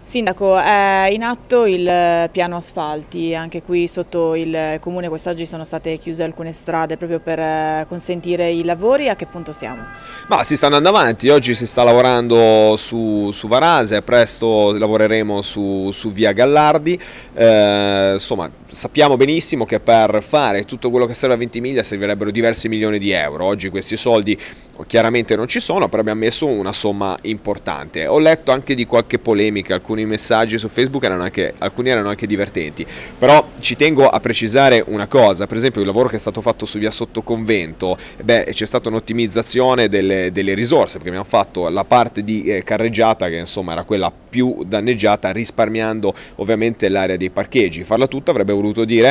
Sindaco, è in atto il piano asfalti, anche qui sotto il comune quest'oggi sono state chiuse alcune strade proprio per consentire i lavori. A che punto siamo? Ma si sta andando avanti, oggi si sta lavorando su Varase, presto lavoreremo su via Gallardi, insomma sappiamo benissimo che per fare tutto quello che serve a Ventimiglia servirebbero diversi milioni di euro, oggi questi soldi chiaramente non ci sono, però abbiamo messo una somma importante. Ho letto anche di qualche polemica, alcuni messaggi su Facebook alcuni erano anche divertenti, però ci tengo a precisare una cosa, per esempio il lavoro che è stato fatto su via Sottoconvento, c'è stata un'ottimizzazione delle risorse, perché abbiamo fatto la parte di carreggiata che insomma era quella più danneggiata, risparmiando ovviamente l'area dei parcheggi. Farla tutta avrebbe voluto dire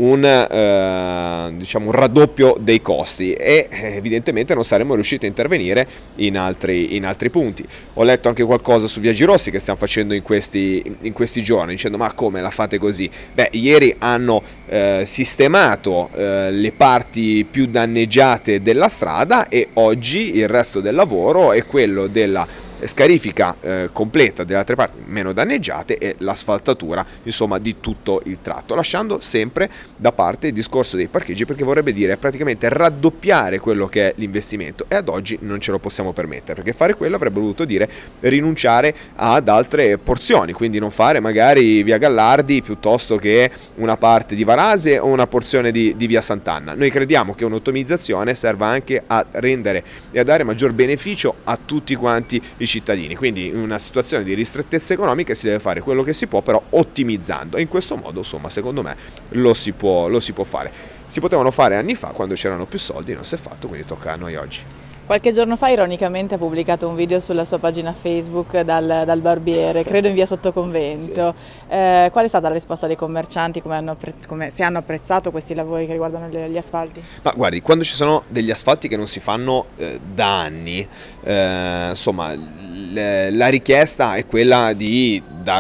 diciamo un raddoppio dei costi e evidentemente non saremmo riusciti a intervenire in altri punti. Ho letto anche qualcosa su via Girossi che stiamo facendo in questi giorni, dicendo ma come la fate così? Ieri hanno sistemato le parti più danneggiate della strada e oggi il resto del lavoro è quello della scarifica completa delle altre parti meno danneggiate e l'asfaltatura insomma di tutto il tratto, lasciando sempre da parte il discorso dei parcheggi, perché vorrebbe dire praticamente raddoppiare quello che è l'investimento e ad oggi non ce lo possiamo permettere, perché fare quello avrebbe voluto dire rinunciare ad altre porzioni, quindi non fare magari via Gallardi piuttosto che una parte di Varase o una porzione di via Sant'Anna. Noi crediamo che un'ottimizzazione serva anche a rendere e a dare maggior beneficio a tutti quanti i cittadini, quindi in una situazione di ristrettezza economica si deve fare quello che si può, però ottimizzando, e in questo modo insomma secondo me lo si può fare. Si potevano fare anni fa quando c'erano più soldi, non si è fatto, quindi tocca a noi oggi. Qualche giorno fa ironicamente ha pubblicato un video sulla sua pagina Facebook dal barbiere, credo in via Sottoconvento. Sì. Qual è stata la risposta dei commercianti, se hanno apprezzato questi lavori che riguardano gli asfalti? Ma guardi, quando ci sono degli asfalti che non si fanno da anni, insomma la richiesta è quella di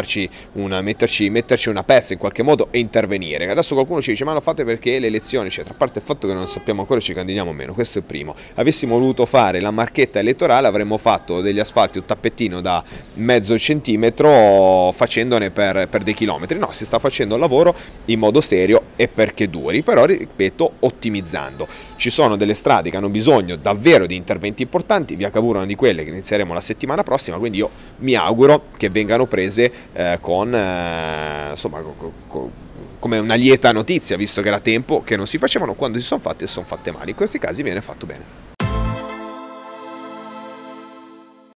metterci una pezza in qualche modo e intervenire. Adesso qualcuno ci dice ma lo fate perché le elezioni, eccetera. A parte il fatto che non sappiamo ancora se ci candidiamo o meno, questo è il primo. Avessimo voluto fare la marchetta elettorale avremmo fatto degli asfalti, un tappettino da mezzo centimetro facendone per dei chilometri. No, si sta facendo il lavoro in modo serio e perché duri, però ripeto ottimizzando. Ci sono delle strade che hanno bisogno davvero di interventi importanti, via Cavour è una di quelle che inizieremo la settimana prossima, quindi io mi auguro che vengano prese insomma, come una lieta notizia, visto che era tempo che non si facevano, quando si sono fatte male. In questi casi viene fatto bene.